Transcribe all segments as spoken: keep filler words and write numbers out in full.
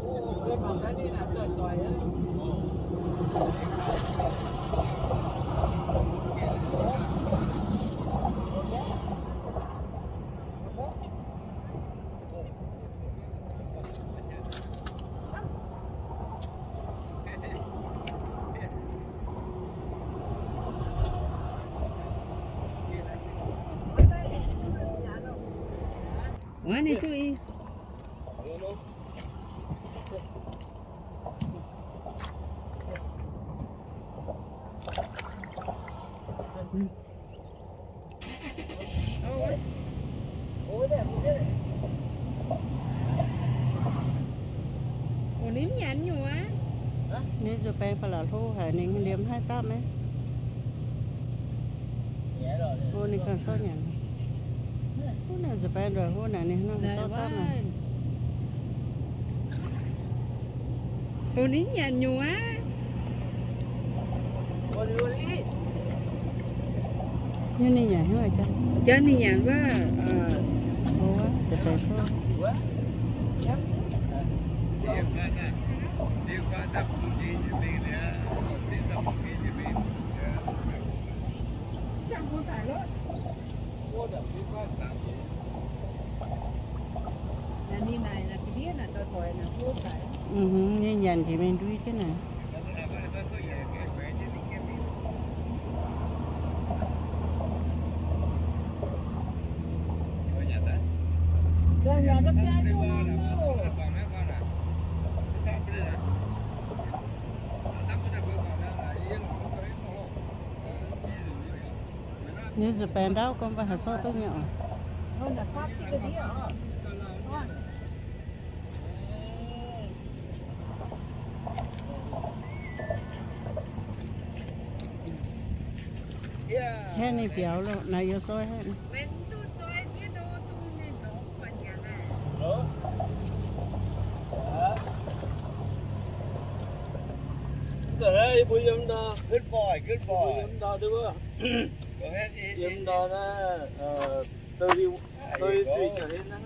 Wah, ini tuh i. Hmm. Oh, oh, đẹp, đẹp. Ủa, nếm nhắn nhiều á. Nếu chụp em phải là thu hả, nên liếm hai tóc ấy. Ô, này còn sót nhắn. Hôm nào chụp em rồi, hôm nào này nó sót tóc này. Ủa, nếm nhắn nhiều á. Như này nhàn nữa chứ? Chứ này nhàn quá. Ờ. Ô quá, chụp em thôi. Là đi này là cái biết là tôi tuổi là vô phải. Ừ, như nhàn thì mình đuôi chứ nè. Như Japan đâu con phải so tôi nhỏ. Thế này béo luôn, này vô xôi hết. Đấy, bùi yếm đó. Good boy, good boy. Bùi yếm đó đúng không? Yếm đó là tôi đi tôi đi trở đến đó.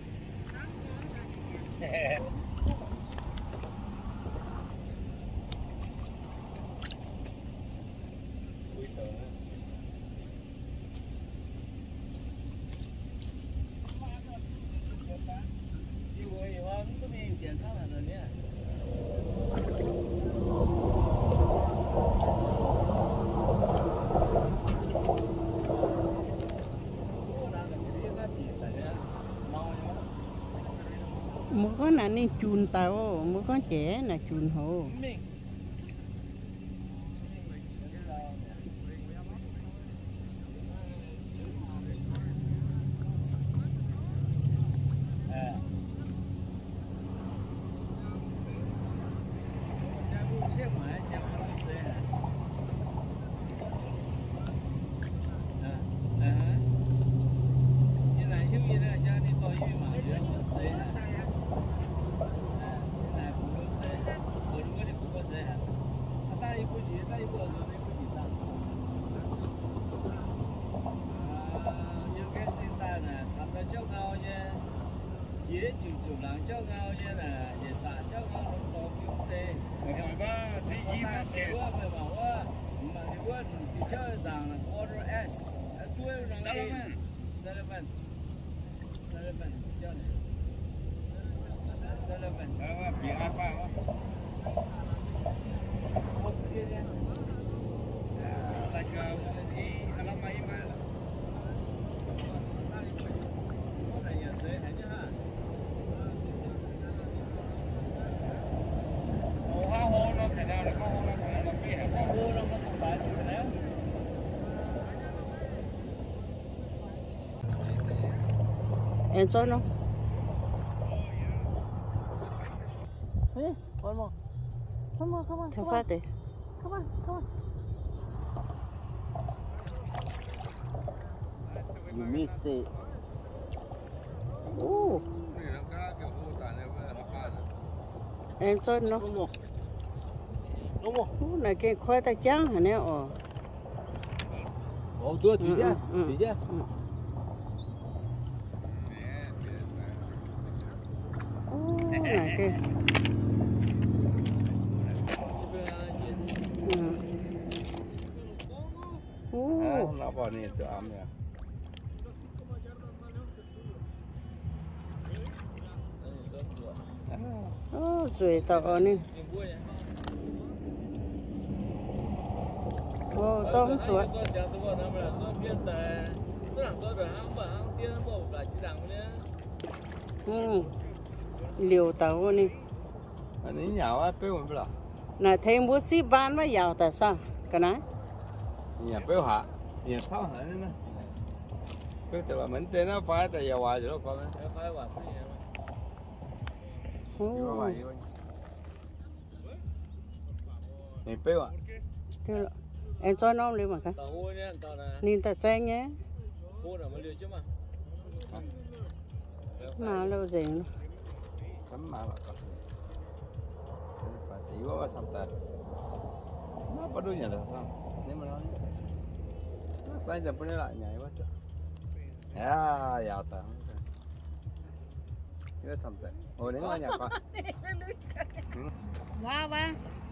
Một con là nên chun tàu, một con trẻ là chun hồ. Dễ chịu chịu lắng cho ngao như là dễ trả cho ngao nó có kiếm tê. Mà ba đi gì mà kẹt. Mà bảoว่าmà thìว่าthì chơi rằng là order S. Tôi là Salomon. Salomon. Salomon chơi này. Salomon. Đó bị ai phá không? Like uh, he alama email. Em xôi không? Hey, one more. Come on, come on, Thằng come on. Phát đi. Come on, come on. You missed it. Ooh. Em xôi không? Đúng không? Đúng không? Ooh, này cái khoai tây trắng hả nè? Ồ. Ồ, tôi chỉ ra, chỉ ra. Ooh, này cái con này tự ám nè. Ô, rồi tao nè. Ô, tôm suối. Ừ, liều tàu nè. Anh ấy nhào á, béo mình bữa. Nãy thấy mua chi bán mà giàu tại sao? Cái này? Nhà béo hạ, nhà tháo hạ nữa. Béo từ là mình tên nó phải tại giờ hoài rồi đó con. Phải hoài. Ồ. Này béo à? Thế là em cho nó lên mà cái. Nhìn ta xem nhé. Mà lâu gì nữa. Sắm mà là con. Phải chỉ có sắm tay. Nó có đôi nhà được không? Nếu mà nó bây giờ bữa nay lại nhảy quá trời. À, giàu tao. Cái sắm tay. Ôi đến ngoài nhà con. Wow ba.